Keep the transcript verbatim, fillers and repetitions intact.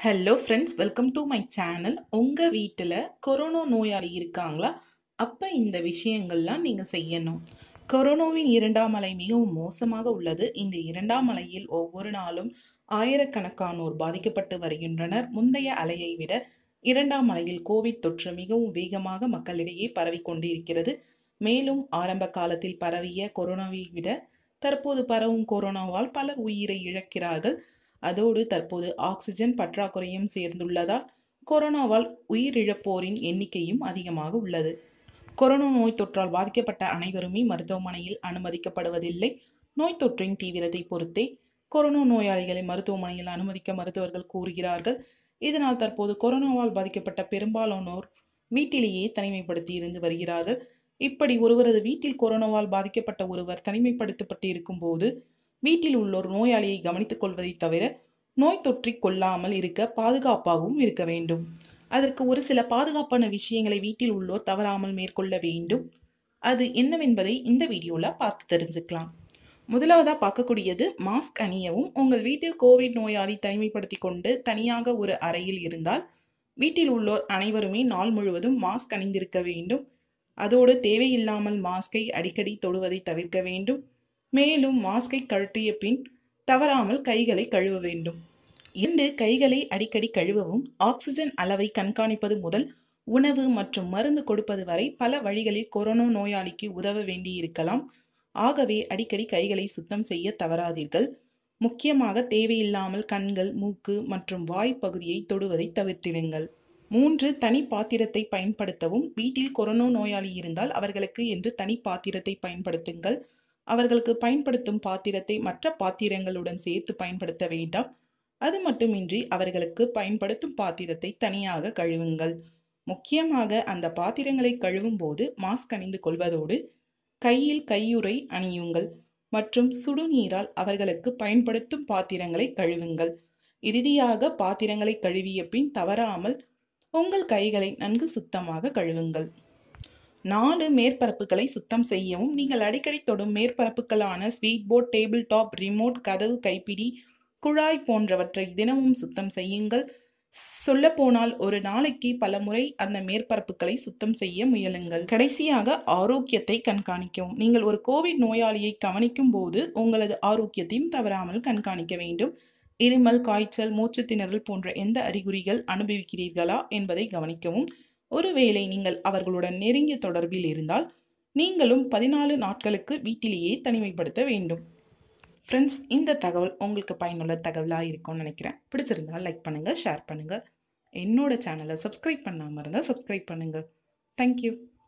Hello friends, welcome to my channel. உங்கள் வீட்டில் corona நோயாளி இருக்காங்களா? அப்போ இந்த விஷயங்கள்லாம் நீங்கள் செய்யணும். கொரோனாவின் இரண்டாம் அலை மிகவும் மோசமாக உள்ளது. இந்த இரண்டாம் அலையில் ஒவ்வொரு நாளும் ஆயிரக்கணக்கானோர் பாதிக்கப்பட்டு வருகின்றனர். முந்தைய அலையை விட இரண்டாம் அலையில் கோவிட் தொற்று மிகவும் வேகமாக மக்களிடையே பரவிக்கொண்டு இருக்கிறது. மேலும் ஆரம்ப காலத்தில் பரவிய கொரோனாவை விட தற்போது பரவும் கொரோனாவால் பலர் உயிரை இழக்கிறார்கள். அதோடு தற்போது ஆக்சிஜன் பற்றாக்குறையும் சேர்ந்துள்ளதால் கொரோனாவால் உயிரிழப்போரின் எண்ணிக்கையும் அதிகமாக உள்ளது. கொரோனா நோய் தொற்றால் பாதிக்கப்பட்ட அனைவருமே மருத்துவமனையில் அனுமதிக்கப்படுவதில்லை. நோய் தொற்றின் தீவிரத்தை பொறுத்தே கொரோனா நோயாளிகளை மருத்துவமனையில் அனுமதிக்க மருத்துவர்கள் கூறுகிறார்கள். இதனால் தற்போது கொரோனாவால் பாதிக்கப்பட்ட பெரும்பாலானோர் வீட்டிலேயே தனிமைப்படுத்தி இருந்து வருகிறார்கள். இப்படி ஒருவரது வீட்டில் கொரோனாவால் பாதிக்கப்பட்ட ஒருவர் தனிமைப்படுத்தப்பட்டு இருக்கும் போது வீட்டில் உள்ளோர் நோயாளியை கவனித்துக் கொள்வதை தவிர நோய் தொற்றிக் கொள்ளாமல் இருக்க பாதுகாப்பாகவும் இருக்க வேண்டும். அதற்கு ஒரு சில பாதுகாப்பான விஷயங்களை வீட்டில் உள்ளோர் தவறாமல் மேற்கொள்ள வேண்டும். அது என்னவென்பதை இந்த வீடியோவில் பார்த்து தெரிஞ்சுக்கலாம். முதலாவதாக பார்க்கக்கூடியது மாஸ்க் அணியவும். உங்கள் வீட்டில் கோவிட் நோயாளி தனிமைப்படுத்தி கொண்டு தனியாக ஒரு அறையில் இருந்தால் வீட்டில் உள்ளோர் அனைவருமே நாள் முழுவதும் மாஸ்க் அணிந்திருக்க வேண்டும். அதோடு தேவையில்லாமல் மாஸ்கை அடிக்கடி தொடுவதை தவிர்க்க வேண்டும். மேலும் மாஸ்கை கழற்றிய பின் தவறாமல் கைகளை கழுவ வேண்டும். இரண்டு கைகளை அடிக்கடி கழுவவும். ஆக்சிஜன் அளவை கண்காணிப்பது முதல் உணவு மற்றும் மருந்து கொடுப்பது வரை பல வழிகளில் கொரோனா நோயாளிக்கு உதவ வேண்டியிருக்கலாம். ஆகவே அடிக்கடி கைகளை சுத்தம் செய்ய தவறாதீர்கள். முக்கியமாக தேவையில்லாமல் கண்கள், மூக்கு மற்றும் வாய் பகுதியை தொடுவதை தவிர்த்திடுங்கள். மூன்று தனி பாத்திரத்தை பயன்படுத்தவும். வீட்டில் கொரோனா நோயாளி இருந்தால் அவர்களுக்கு என்று தனி பாத்திரத்தை பயன்படுத்துங்கள். அவர்களுக்கு பயன்படுத்தும் பாத்திரத்தை மற்ற பாத்திரங்களுடன் சேர்த்து பயன்படுத்த வேண்டாம். அது மட்டுமின்றி அவர்களுக்கு பயன்படுத்தும் பாத்திரத்தை தனியாக கழுவுங்கள். முக்கியமாக அந்த பாத்திரங்களை கழுவும் போது மாஸ்க் அணிந்து கொள்வதோடு கையில் கையுறை அணியுங்கள் மற்றும் சுடுநீரால் அவர்களுக்கு பயன்படுத்தும் பாத்திரங்களை கழுவுங்கள். இறுதியாக பாத்திரங்களை கழுவிய பின் தவறாமல் உங்கள் கைகளை நன்கு சுத்தமாக கழுவுங்கள். நாலு மேற்பரப்புகளை சுத்தம் செய்யவும். நீங்கள் அடிக்கடி தொடும் மேற்பரப்புகளான switch board, table top, remote, கதவு, கைப்பிடி, குழாய் போன்றவற்றை தினமும் சுத்தம் செய்யுங்கள். சொல்ல போனால் ஒரு நாளைக்கு பல முறை அந்த மேற்பரப்புகளை சுத்தம் செய்ய முயலுங்கள். கடைசியாக ஆரோக்கியத்தை கண்காணிக்கவும். நீங்கள் ஒரு கோவிட் நோயாளியை கவனிக்கும் போது உங்களது ஆரோக்கியத்தையும் தவறாமல் கண்காணிக்க வேண்டும். இருமல், காய்ச்சல், மூச்சு திணறல் போன்ற எந்த அறிகுறிகள் அனுபவிக்கிறீர்களா என்பதை கவனிக்கவும். ஒருவேளை நீங்கள் அவர்களுடன் நெருங்கிய தொடர்பில் இருந்தால் நீங்களும் பதினாலு நாட்களுக்கு வீட்டிலேயே தனிமைப்படுத்த வேண்டும். ஃப்ரெண்ட்ஸ், இந்த தகவல் உங்களுக்கு பயனுள்ள தகவலாக இருக்கும்னு நினைக்கிறேன். பிடிச்சிருந்தால் லைக் பண்ணுங்கள், ஷேர் பண்ணுங்கள். என்னோட சேனலை சப்ஸ்கிரைப் பண்ணாமல் இருந்தால் சப்ஸ்கிரைப் பண்ணுங்கள். தேங்க்யூ.